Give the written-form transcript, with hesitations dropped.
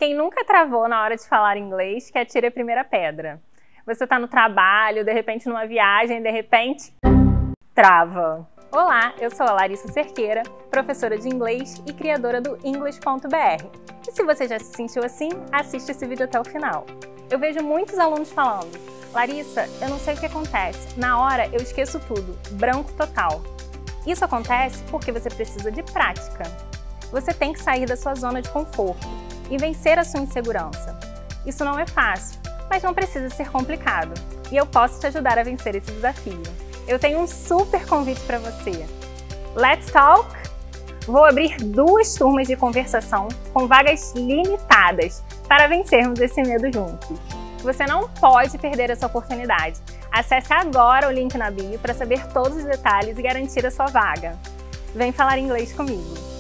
Quem nunca travou na hora de falar inglês, que atire a primeira pedra. Você está no trabalho, de repente numa viagem, de repente, trava. Olá, eu sou a Larissa Cerqueira, professora de inglês e criadora do English.br. E se você já se sentiu assim, assiste esse vídeo até o final. Eu vejo muitos alunos falando: Larissa, eu não sei o que acontece, na hora eu esqueço tudo, branco total. Isso acontece porque você precisa de prática. Você tem que sair da sua zona de conforto e vencer a sua insegurança. Isso não é fácil, mas não precisa ser complicado. E eu posso te ajudar a vencer esse desafio. Eu tenho um super convite para você. Let's talk? Vou abrir 2 turmas de conversação com vagas limitadas para vencermos esse medo juntos. Você não pode perder essa oportunidade. Acesse agora o link na bio para saber todos os detalhes e garantir a sua vaga. Vem falar inglês comigo!